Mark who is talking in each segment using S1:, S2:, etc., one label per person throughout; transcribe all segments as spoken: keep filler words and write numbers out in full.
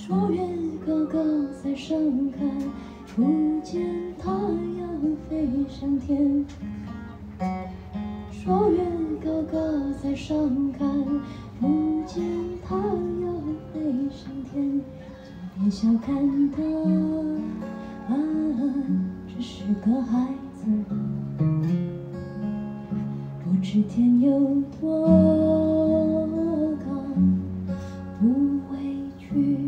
S1: 说月高高在上看，不见太阳飞上天。说月高高在上看，不见太阳飞上天。就别小看他，啊，只是个孩子，不知天有多高，不畏惧。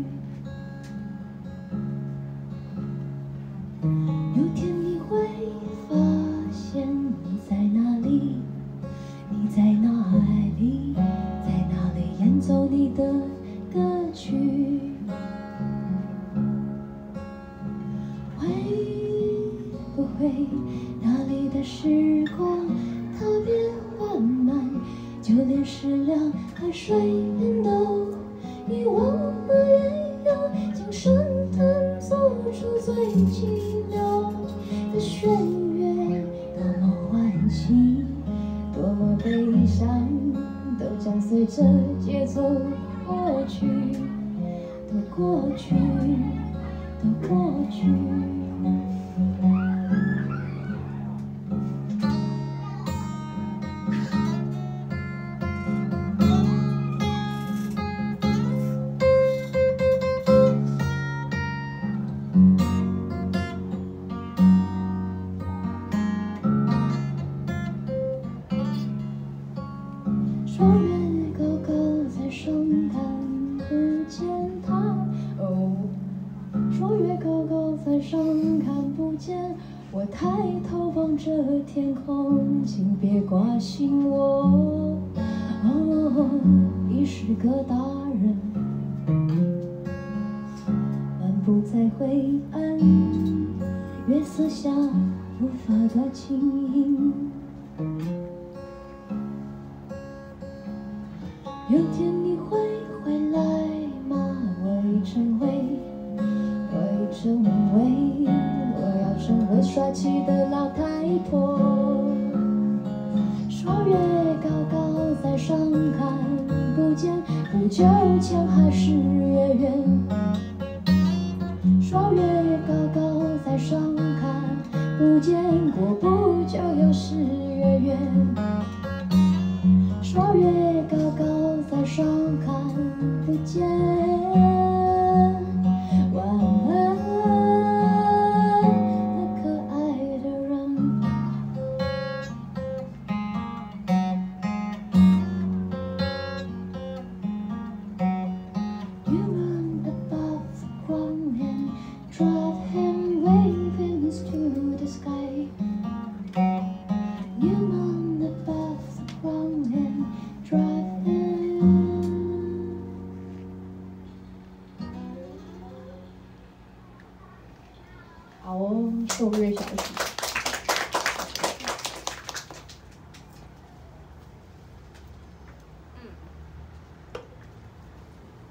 S1: 有天你会发现你在哪里，你在哪里，在哪里演奏你的歌曲。会不会那里的时光特别缓慢，就连适量汗水便都遗忘了，也要将深潭做出最寂寥的弦乐。多么欢喜，多么悲伤，都将随着节奏过去，都过去，都过去。说月高高在上看不见他，哦，说月高高在上看不见。我抬头望着天空，请别刮醒我。哦，已是个大人，漫步在灰暗月色下，无法的轻盈。有天你会回来吗？我已成为，我已成为，我要成为帅气的老太婆。说月高高在上看不见，不久前还是月圆。说月高高在上看不见，过不久又是月圆。说月高高在上看不见，晚安，那可爱的人。You run above the ground and drive him waving to the sky. You run above the ground and drive him. 好哦，受月小曲。